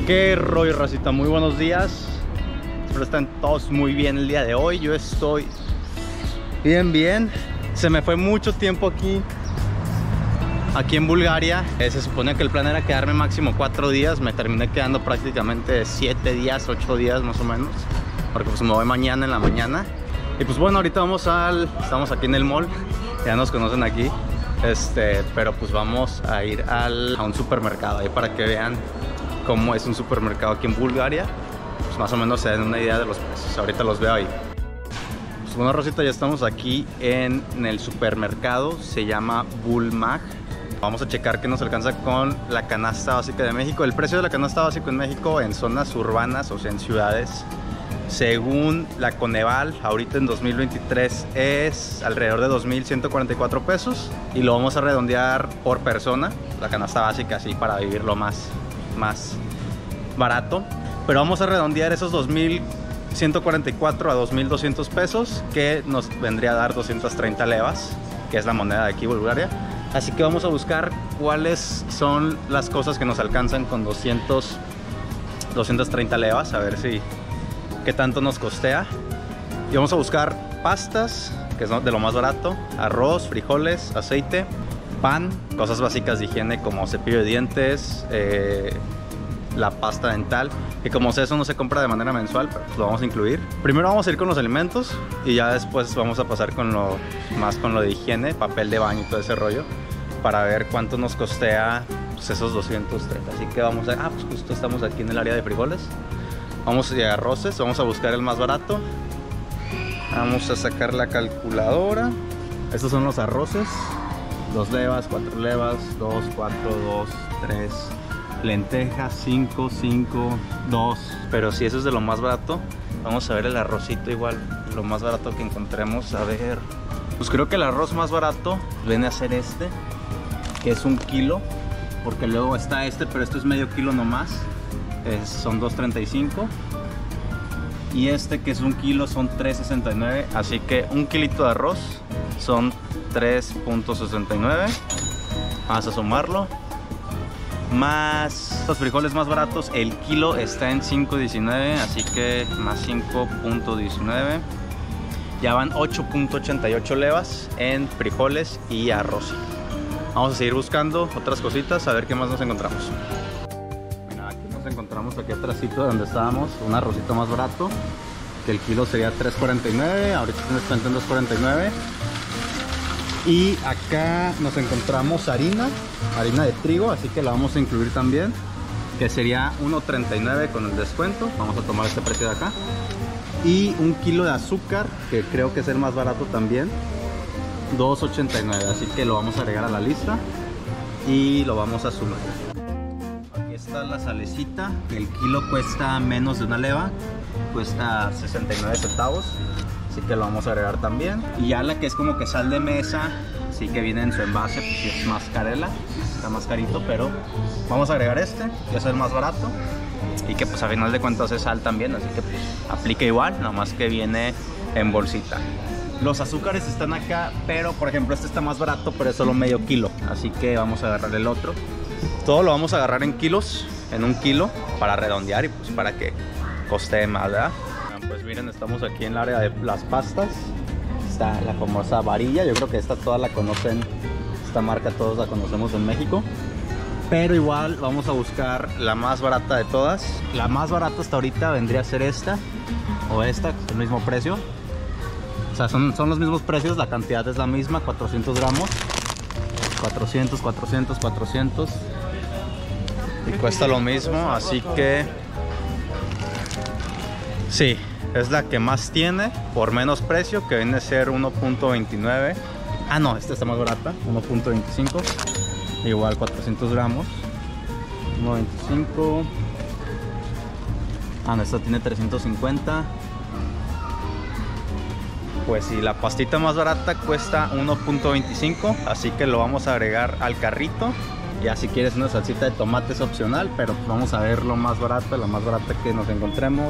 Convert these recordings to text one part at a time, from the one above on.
Qué rollo, racita, muy buenos días. Espero estén todos muy bien el día de hoy. Yo estoy bien. Se me fue mucho tiempo aquí en Bulgaria. Se supone que el plan era quedarme máximo 4 días. Me terminé quedando prácticamente 7 días, 8 días más o menos, porque pues me voy mañana en la mañana. Y pues bueno, ahorita estamos aquí en el mall. Ya nos conocen aquí. Pero pues vamos a ir a un supermercado ahí para que vean cómo es un supermercado aquí en Bulgaria. Pues más o menos se den una idea de los precios. Ahorita los veo ahí. Pues bueno, Rosita, ya estamos aquí en el supermercado. Se llama Bulmag. Vamos a checar qué nos alcanza con la canasta básica de México. El precio de la canasta básica en México en zonas urbanas, o sea en ciudades, según la Coneval, ahorita en 2023 es alrededor de 2,144 pesos. Y lo vamos a redondear por persona, la canasta básica, así para vivirlo más barato. Pero vamos a redondear esos 2,144 a 2,200 pesos, que nos vendría a dar 230 levas, que es la moneda de aquí, Bulgaria. Así que vamos a buscar cuáles son las cosas que nos alcanzan con 230 levas, a ver qué tanto nos costea. Y vamos a buscar pastas, que es de lo más barato, arroz, frijoles, aceite, pan, cosas básicas de higiene como cepillo de dientes, la pasta dental, que como sé eso no se compra de manera mensual, pero pues lo vamos a incluir. Primero vamos a ir con los alimentos y ya después vamos a pasar con lo de higiene, papel de baño y todo ese rollo, para ver cuánto nos costea pues esos 230. Así que vamos a... pues justo estamos aquí en el área de frijoles. Vamos a arroces, vamos a buscar el más barato. Vamos a sacar la calculadora. Estos son los arroces. 2 levas, 4 levas, 2, 4, 2, 3... lentejas, 5, 5, 2. Pero si eso es de lo más barato, vamos a ver el arrocito igual, lo más barato que encontremos. A ver, pues creo que el arroz más barato viene a ser que es 1 kilo, porque luego está pero esto es medio kilo nomás, son 2.35. Y que es 1 kilo son 3.69, así que 1 kilito de arroz son 3.69. Vamos a sumarlo. Más los frijoles más baratos, el kilo está en 5.19, así que más 5.19, ya van 8.88 levas en frijoles y arroz. Vamos a seguir buscando otras cositas, a ver qué más nos encontramos. Mira, aquí nos encontramos, aquí atrásito de donde estábamos, un arrocito más barato, que el kilo sería 3.49, ahorita está en 2.49. Y acá nos encontramos harina de trigo, así que la vamos a incluir también, que sería 1.39 con el descuento. Vamos a tomar este precio de acá. Y 1 kilo de azúcar, que creo que es el más barato también, 2.89, así que lo vamos a agregar a la lista y lo vamos a sumar. Aquí está la salecita, que el kilo cuesta menos de 1 leva, cuesta 69 centavos. Así que lo vamos a agregar también. Y ya la que es como que sal de mesa, sí que viene en su envase, pues sí es más carela, está más carito, pero vamos a agregar que es el más barato. Y que pues a final de cuentas es sal también, así que pues aplica igual, nomás que viene en bolsita. Los azúcares están acá, pero por ejemplo está más barato, pero es solo medio kilo. Así que vamos a agarrar el otro. Todo lo vamos a agarrar en kilos, en 1 kilo, para redondear y pues para que coste más, ¿verdad? Pues miren, estamos aquí en el área de las pastas. Está la famosa Varilla, yo creo que esta toda la conocen, esta marca todos la conocemos en México. Pero igual vamos a buscar la más barata de todas. La más barata hasta ahorita vendría a ser esta o esta, el mismo precio. O sea, son los mismos precios, la cantidad es la misma, 400 gramos. 400, 400, 400. Y cuesta lo mismo, así que... sí, es la que más tiene por menos precio, que viene a ser 1.29. Ah, no, esta está más barata, 1.25. Igual 400 gramos, 1.25. Ah, no, esta tiene 350. Pues sí, la pastita más barata cuesta 1.25, así que lo vamos a agregar al carrito. Ya si quieres una salsita de tomate es opcional, pero vamos a ver lo más barato, la más barata que nos encontremos.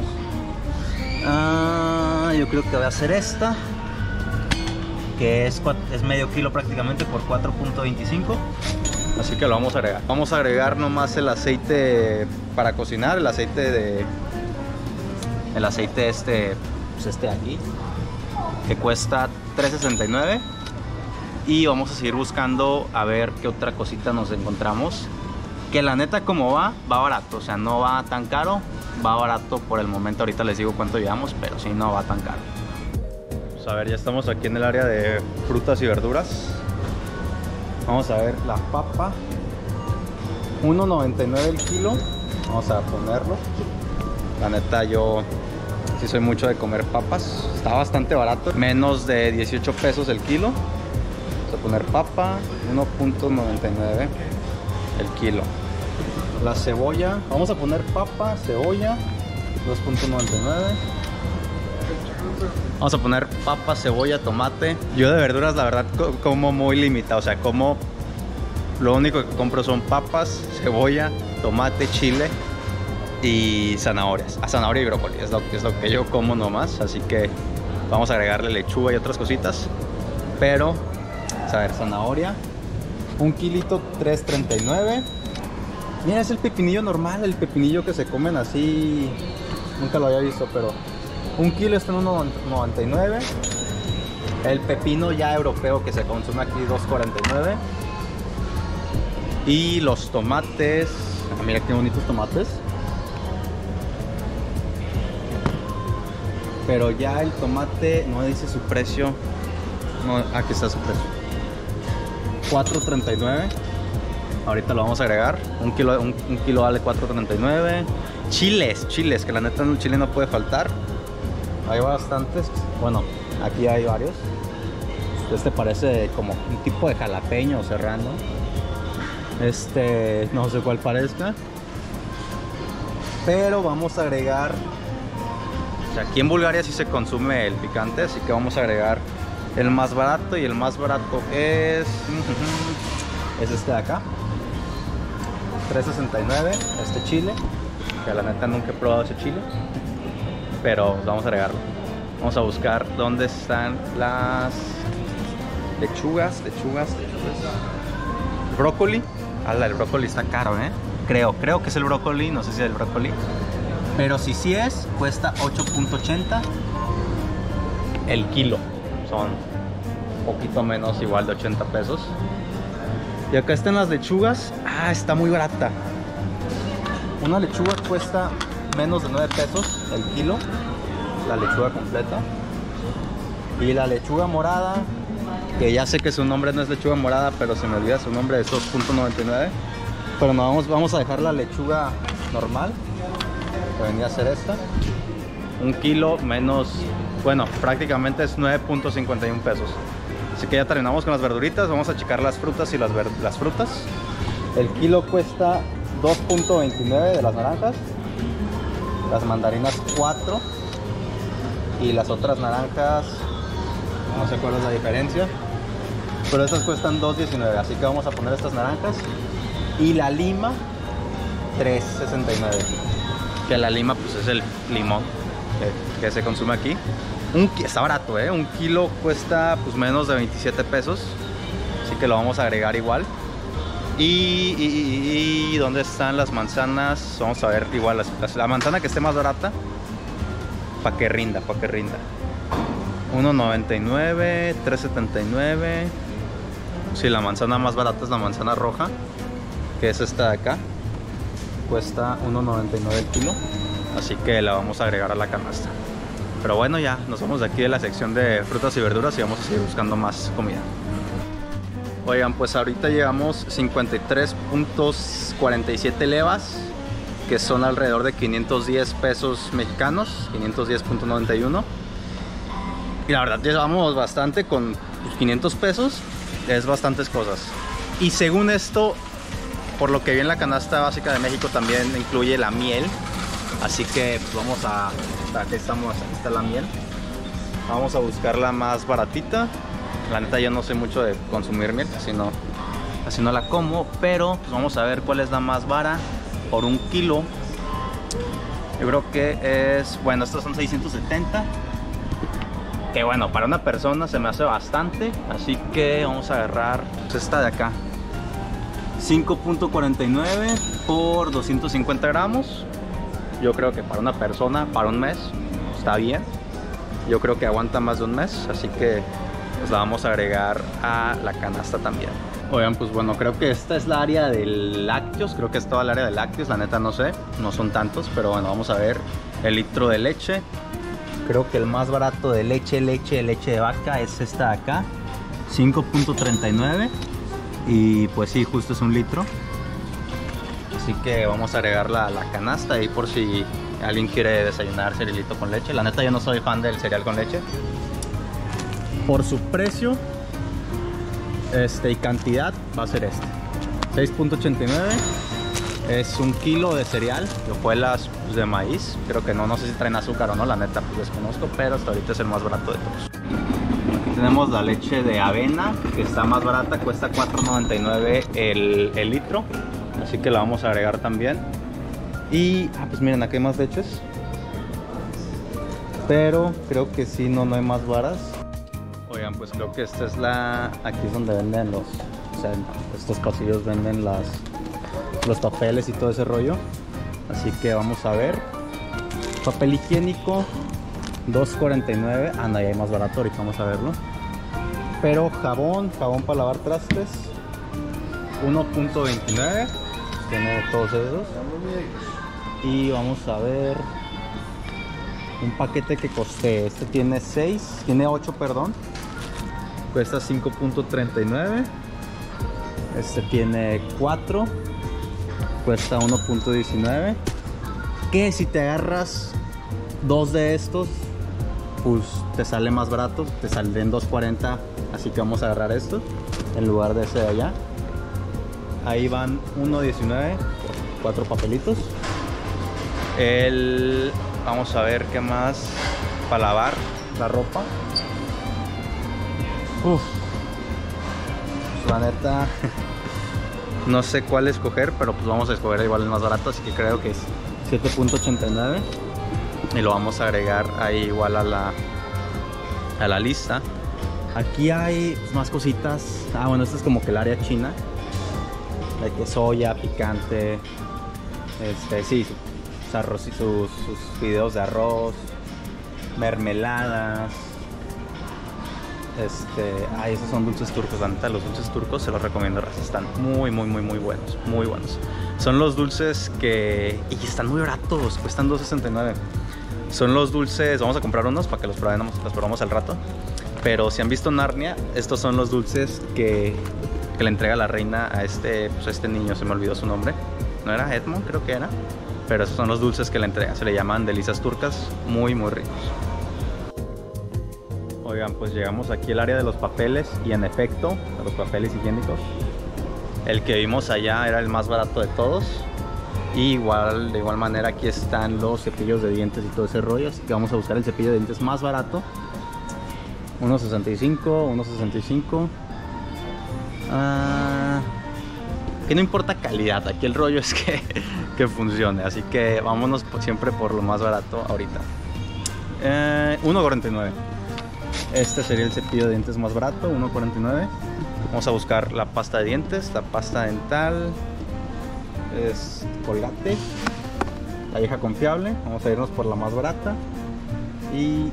Yo creo que voy a hacer esta, que es medio kilo prácticamente por 4.25. Así que lo vamos a agregar. Vamos a agregar nomás el aceite para cocinar, el aceite de... El aceite pues este de aquí, que cuesta $3.69. Y vamos a seguir buscando a ver qué otra cosita nos encontramos. Que la neta como va barato, o sea, no va tan caro, va barato por el momento. Ahorita les digo cuánto llevamos, pero sí, no va tan caro. Pues a ver, ya estamos aquí en el área de frutas y verduras. Vamos a ver la papa, $1.99 el kilo. Vamos a ponerlo. La neta yo sí soy mucho de comer papas. Está bastante barato, menos de 18 pesos el kilo. Vamos a poner papa, 1.99 el kilo. La cebolla, vamos a poner papa, cebolla, 2.99. Vamos a poner papa, cebolla, tomate. Yo de verduras la verdad como muy limitado, o sea, como lo único que compro son papas, cebolla, tomate, chile y zanahorias. Zanahoria y brócoli es lo que yo como nomás, así que vamos a agregarle lechuga y otras cositas. Pero, a ver, zanahoria, un kilito, $3.39. Mira, es el pepinillo normal, el pepinillo que se comen así. Nunca lo había visto, pero un kilo está en $1.99. El pepino ya europeo que se consume aquí, $2.49. Y los tomates, mira qué bonitos tomates. Pero ya el tomate no dice su precio. No, aquí está su precio, $4.39. Ahorita lo vamos a agregar. Un kilo vale $4.39. Chiles, que la neta en el chile no puede faltar. Hay bastantes. Bueno, aquí hay varios. Este parece como un tipo de jalapeño serrano. No sé cuál parezca. Pero vamos a agregar. O sea, aquí en Bulgaria sí se consume el picante, así que vamos a agregar el más barato. Y el más barato es este de acá, $3.69. Este chile, que la neta nunca he probado ese chile, pero vamos a agregarlo. Vamos a buscar dónde están las lechugas. Brócoli. El brócoli está caro, creo que es el brócoli, no sé si es el brócoli, pero si sí es, cuesta $8.80 el kilo. Son un poquito menos, igual de 80 pesos. Y acá están las lechugas. Está muy barata. Una lechuga cuesta menos de 9 pesos el kilo, la lechuga completa. Y la lechuga morada, que ya sé que su nombre no es lechuga morada, pero se me olvida su nombre, es $2.99. Pero no, vamos a dejar la lechuga normal, que venía a ser esta. Un kilo menos, bueno, prácticamente es 9.51 pesos. Así que ya terminamos con las verduritas. Vamos a checar las frutas y las frutas. El kilo cuesta 2.29 de las naranjas. Las mandarinas 4. Y las otras naranjas, no sé cuál es la diferencia, pero estas cuestan $2.19. Así que vamos a poner estas naranjas. Y la lima, $3.69. Que la lima pues es el limón que se consume aquí. Está barato, un kilo cuesta pues menos de 27 pesos. Así que lo vamos a agregar igual. Y ¿dónde están las manzanas? Vamos a ver igual la manzana que esté más barata, para que rinda. $1.99, $3.79. Sí, la manzana más barata es la manzana roja, que es esta de acá. Cuesta $1.99 el kilo. Así que la vamos a agregar a la canasta. Pero bueno, ya nos vamos de aquí de la sección de frutas y verduras y vamos a seguir buscando más comida. Oigan, pues ahorita llegamos 53.47 levas, que son alrededor de 510 pesos mexicanos, 510.91. Y la verdad llevamos bastante con 500 pesos, es bastantes cosas. Y según esto, por lo que vi en la canasta básica de México, también incluye la miel. Así que pues vamos a... Aquí está la miel. Vamos a buscar la más baratita. La neta yo no sé mucho de consumir miel, así no la como. Pero pues vamos a ver cuál es la más barata por un kilo. Yo creo que es... Bueno, estos son 670. Que bueno, para una persona se me hace bastante. Así que vamos a agarrar pues esta de acá, 5.49 por 250 gramos. Yo creo que para una persona, para un mes, está bien. Yo creo que aguanta más de un mes, así que pues la vamos a agregar a la canasta también. Oigan, pues bueno, creo que esta es la área de lácteos. Creo que es toda el área de lácteos, la neta no sé, no son tantos, pero bueno, vamos a ver el litro de leche. Creo que el más barato de leche de vaca es esta de acá, 5.39. Y pues sí, justo es un litro. Así que vamos a agregarla a la canasta ahí por si alguien quiere desayunar cerealito con leche. La neta yo no soy fan del cereal con leche. Por su precio y cantidad va a ser este, 6.89. Es un kilo de cereal, de hojuelas de maíz. Creo que no sé si traen azúcar o no, la neta pues desconozco, pero hasta ahorita es el más barato de todos. Aquí tenemos la leche de avena, que está más barata, cuesta $4.99 el litro. Así que la vamos a agregar también. Y pues miren, aquí hay más leches, pero creo que sí, no hay más varas. Oigan, pues creo que esta es aquí es donde venden o sea, estos pasillos venden los papeles y todo ese rollo. Así que vamos a ver. Papel higiénico, $2.49. No, ya hay más barato, ahorita vamos a verlo. Pero jabón para lavar trastes, $1.29. Tiene todos esos. Y vamos a ver un paquete que costé. Este tiene 8, perdón. Cuesta $5.39. Este tiene 4. Cuesta $1.19. Que si te agarras 2 de estos, pues te sale más barato. Te sale en $2.40. Así que vamos a agarrar estos en lugar de ese de allá. Ahí van $1.19 por 4 papelitos. Vamos a ver qué más para lavar la ropa. Pues la neta no sé cuál escoger, pero pues vamos a escoger igual el más barato, así que creo que es 7.89 y lo vamos a agregar ahí igual a la lista. Aquí hay pues, más cositas. Bueno, esta es como que el área china, de que soya, picante, sí, arroz y sus fideos de arroz, mermeladas. Esos son dulces turcos. La neta, los dulces turcos se los recomiendo, están muy buenos, muy buenos. Son los dulces y están muy baratos, cuestan $2.69. Son los dulces, vamos a comprar unos para que los probemos al rato. Pero si han visto Narnia, estos son los dulces que le entrega la reina a este niño, se me olvidó su nombre. ¿No era Edmond? Creo que era. Pero esos son los dulces que le entrega, se le llaman delicias turcas, muy ricos. Oigan, pues llegamos aquí al área de los papeles y en efecto, de los papeles higiénicos, el que vimos allá era el más barato de todos. Y de igual manera aquí están los cepillos de dientes y todo ese rollo, así que vamos a buscar el cepillo de dientes más barato. $1.65. Que no importa calidad, aquí el rollo es que funcione, así que vámonos siempre por lo más barato ahorita. $1.49. Este sería el cepillo de dientes más barato, $1.49. Vamos a buscar la pasta de dientes, la pasta dental, es Colgate, la vieja confiable. Vamos a irnos por la más barata. Y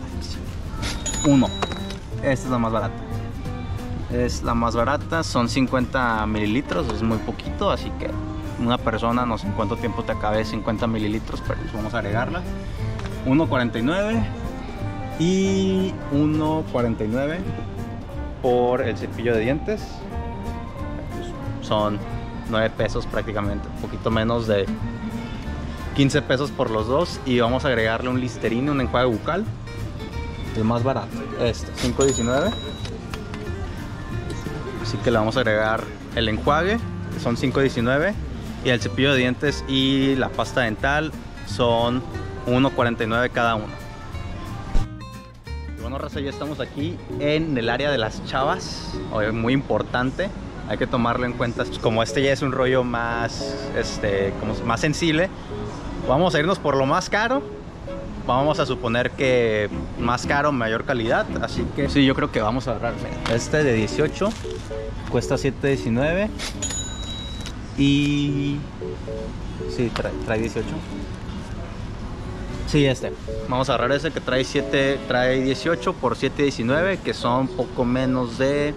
esta es la más barata. Es la más barata, son 50 mililitros, es muy poquito, así que una persona, no sé en cuánto tiempo te acabe 50 mililitros, pero pues vamos a agregarla. $1.49 y $1.49 por el cepillo de dientes. Pues son 9 pesos prácticamente, un poquito menos de 15 pesos por los dos. Y vamos a agregarle un Listerine, un enjuague bucal, el más barato, $5.19. Así que le vamos a agregar el enjuague, que son $5.19, y el cepillo de dientes y la pasta dental son $1.49 cada uno. Y bueno, raza, ya estamos aquí en el área de las chavas, muy importante, hay que tomarlo en cuenta. Como ya es un rollo más, como más sensible, vamos a irnos por lo más caro. Vamos a suponer que más caro, mayor calidad. Así que sí, yo creo que vamos a agarrar. Este de 18 cuesta $7.19. Y... sí, trae 18. Sí, vamos a agarrar ese que trae 18 por 7.19, que son poco menos de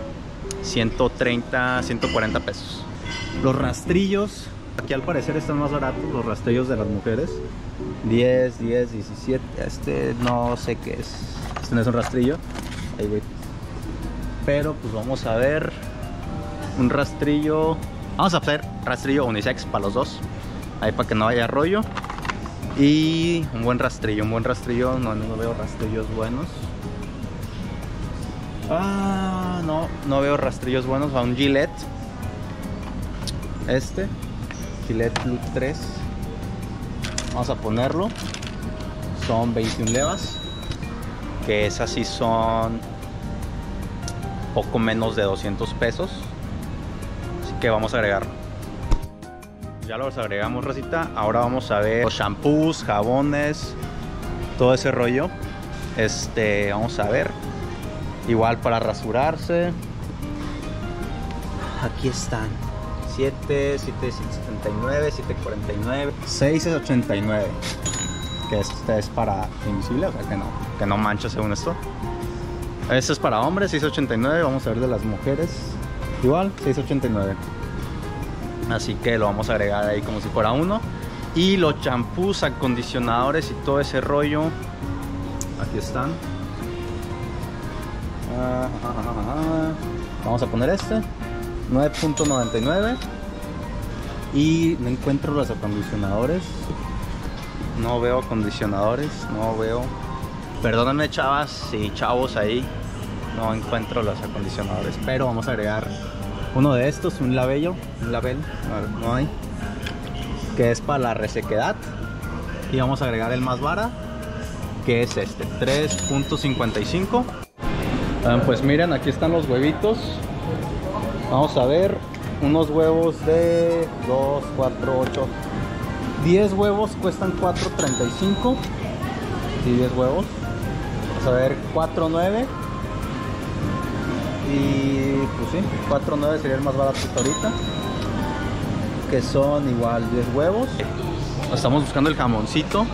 130, 140 pesos. Los rastrillos, aquí al parecer están más baratos, los rastrillos de las mujeres. 10, 17, no sé qué es. Este no es un rastrillo. Ahí voy. Pero pues vamos a ver un rastrillo. Vamos a hacer rastrillo unisex para los dos, ahí para que no haya rollo. Y un buen rastrillo, no veo rastrillos buenos. No veo rastrillos buenos. Va un Gillette. Gillette Look 3. Vamos a ponerlo. Son 21 levas, que esas sí son poco menos de 200 pesos. Así que vamos a agregarlo. Ya los agregamos, racita. Ahora vamos a ver los shampoos, jabones, todo ese rollo. Vamos a ver. Igual para rasurarse. Aquí están. 7, 7.79, 7.49, 6.89. Que este es para invisible, o sea que no mancha según esto. Este es para hombres, 6.89. Vamos a ver de las mujeres. Igual, 6.89. Así que lo vamos a agregar ahí como si fuera uno. Y los champús, acondicionadores y todo ese rollo, aquí están. Vamos a poner 9.99. Y no encuentro los acondicionadores. No veo acondicionadores, no veo. Perdónenme, chavas y chavos, ahí no encuentro los acondicionadores. Pero vamos a agregar uno de estos, un label, no hay, que es para la resequedad. Y vamos a agregar el más barato, que es 3.55. Pues miren, aquí están los huevitos. Vamos a ver, unos huevos de 2, 4, 8, 10 huevos cuestan 4.35. Y 10 huevos. Vamos a ver, 4.9. Y pues sí, 4.9 sería el más barato hasta ahorita, que son igual 10 huevos. Estamos buscando el jamoncito.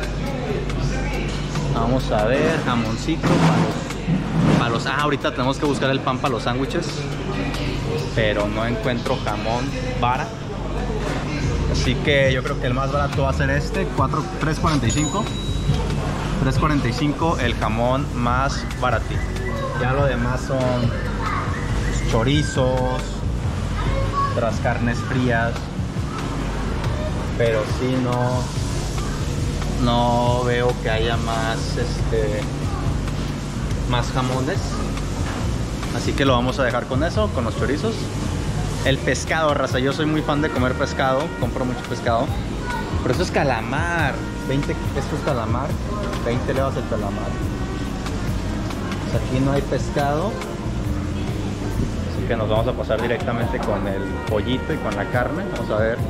Vamos a ver, jamoncito para los ahorita tenemos que buscar el pan para los sándwiches, pero no encuentro jamón vara. Así que yo creo que el más barato va a ser 3.45. 3.45 el jamón más baratito. Ya lo demás son chorizos, otras carnes frías, pero sí no veo que haya más jamones. Así que lo vamos a dejar con eso, con los chorizos. El pescado, raza, yo soy muy fan de comer pescado, compro mucho pescado. Pero eso es calamar, esto es calamar, 20 levas el calamar. Pues aquí no hay pescado, así que nos vamos a pasar directamente con el pollito y con la carne. Vamos a ver,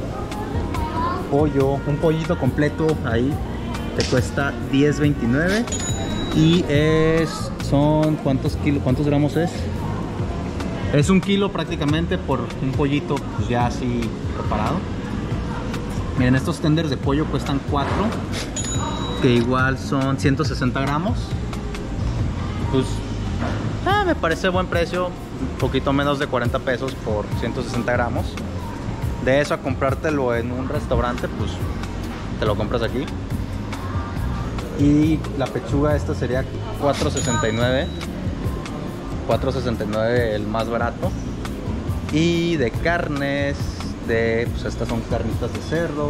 un pollito completo ahí te cuesta 10.29 y son ¿cuántos gramos es? Es 1 kilo prácticamente por un pollito, pues ya así preparado. Miren, estos tenders de pollo cuestan 4, que igual son 160 gramos. Pues me parece buen precio, un poquito menos de 40 pesos por 160 gramos. De eso a comprártelo en un restaurante, pues te lo compras aquí. Y la pechuga esta sería 4.69. 4.69 el más barato. Y de carnes, pues estas son carnitas de cerdo,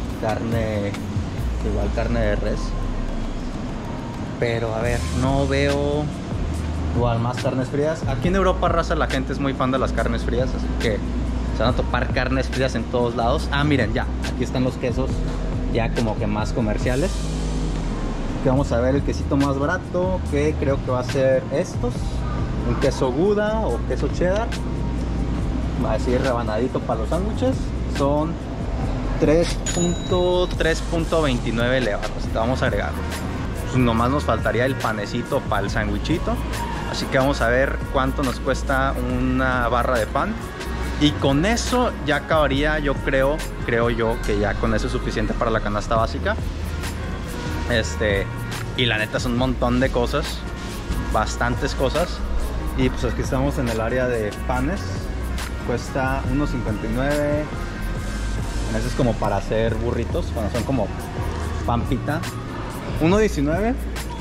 igual carne de res. Pero a ver, no veo igual más carnes frías. Aquí en Europa, raza, la gente es muy fan de las carnes frías, así que se van a topar carnes frías en todos lados. Miren, ya, aquí están los quesos ya como que más comerciales. Que vamos a ver el quesito más barato, que creo que va a ser estos. Un queso Gouda o queso cheddar, va a decir rebanadito para los sándwiches. Son 3.29 levas. Vamos a agregarlo. Pues nomás nos faltaría el panecito para el sándwichito. Así que vamos a ver cuánto nos cuesta una barra de pan. Y con eso ya acabaría, yo creo yo que ya con eso es suficiente para la canasta básica. Y la neta es un montón de cosas, bastantes cosas. Y pues aquí estamos en el área de panes. Cuesta $1.59. Ese es como para hacer burritos, cuando son como pan pita. $1.19.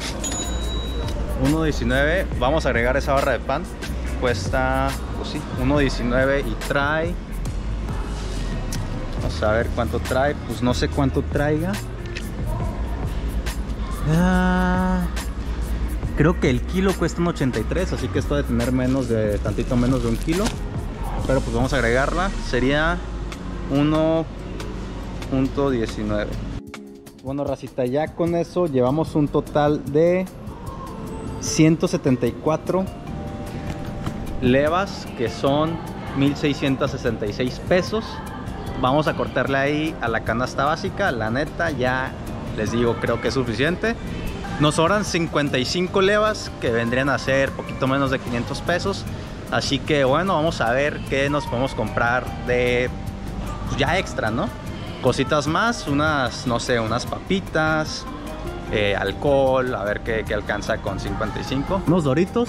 $1.19. Vamos a agregar esa barra de pan. Cuesta, pues sí, $1.19 y trae. Vamos a ver cuánto trae. Pues no sé cuánto traiga. Creo que el kilo cuesta $1.83, así que esto debe tener tantito menos de un kilo. Pero pues vamos a agregarla. Sería 1.19. Bueno, racita, ya con eso llevamos un total de 174 levas, que son 1.666 pesos. Vamos a cortarle ahí a la canasta básica. La neta, ya les digo, creo que es suficiente. Nos sobran 55 levas, que vendrían a ser poquito menos de 500 pesos. Así que bueno, vamos a ver qué nos podemos comprar de, pues, ya extra, ¿no? Cositas más, unas, no sé, unas papitas, alcohol, a ver qué alcanza con 55. Unos Doritos,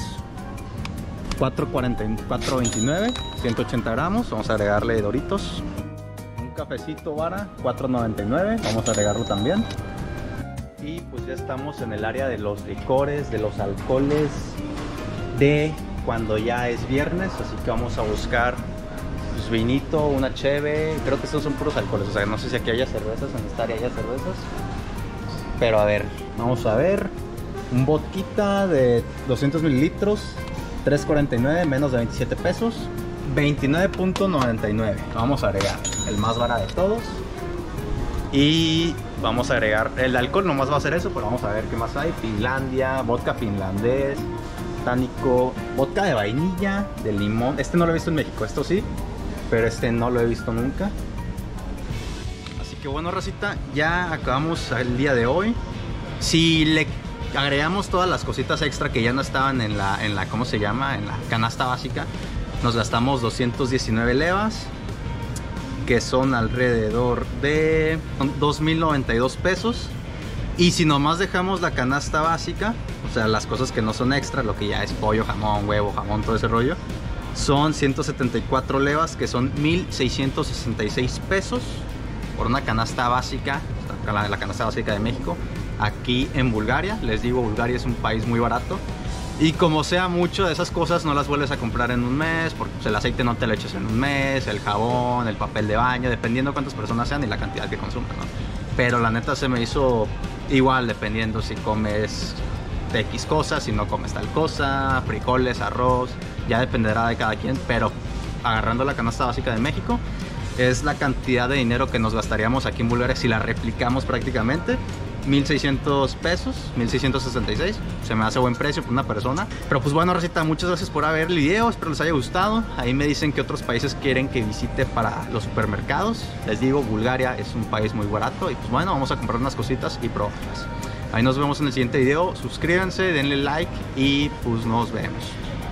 4.29, 180 gramos, vamos a agregarle Doritos. Un cafecito vara, 4.99, vamos a agregarlo también. Y pues ya estamos en el área de los licores, de los alcoholes, de cuando ya es viernes, así que vamos a buscar pues vinito, una cheve. Creo que estos son puros alcoholes, o sea, no sé si aquí haya cervezas, en esta área haya cervezas. Pero a ver, vamos a ver. Un vodka de 200 mililitros, 3.49, menos de 27 pesos. 29.99. Vamos a agregar el más barato de todos. Y vamos a agregar el alcohol, nomás va a ser eso, pero vamos a ver qué más hay. Finlandia, vodka finlandés, tánico, vodka de vainilla, de limón. Este no lo he visto en México, esto sí, pero este no lo he visto nunca. Así que bueno, racita, ya acabamos el día de hoy. Si le agregamos todas las cositas extra que ya no estaban en la ¿cómo se llama? En la canasta básica, nos gastamos 219 levas, que son alrededor de 2.092 pesos. Y si nomás dejamos la canasta básica, o sea, las cosas que no son extra, lo que ya es pollo, jamón, huevo, jamón, todo ese rollo, son 174 levas, que son 1.666 pesos por una canasta básica, la canasta básica de México. Aquí en Bulgaria, les digo, Bulgaria es un país muy barato. Y como sea mucho de esas cosas, no las vuelves a comprar en un mes, porque pues, el aceite no te lo echas en un mes, el jabón, el papel de baño, dependiendo cuántas personas sean y la cantidad que consuman, ¿no? Pero la neta se me hizo igual, dependiendo si comes de X cosas, si no comes tal cosa, frijoles, arroz, ya dependerá de cada quien. Pero agarrando la canasta básica de México, es la cantidad de dinero que nos gastaríamos aquí en Bulgaria si la replicamos prácticamente. 1.600 pesos, 1.666, se me hace buen precio por una persona. Pero pues bueno, racita, muchas gracias por ver el video, espero les haya gustado. Ahí me dicen que otros países quieren que visite para los supermercados. Les digo, Bulgaria es un país muy barato. Y pues bueno, vamos a comprar unas cositas y probarlas. Ahí nos vemos en el siguiente video, suscríbanse, denle like y pues nos vemos.